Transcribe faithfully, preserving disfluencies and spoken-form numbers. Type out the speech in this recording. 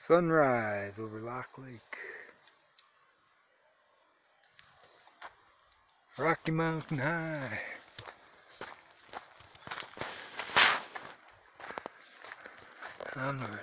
Sunrise over Lock Lake. Rocky Mountain High. On the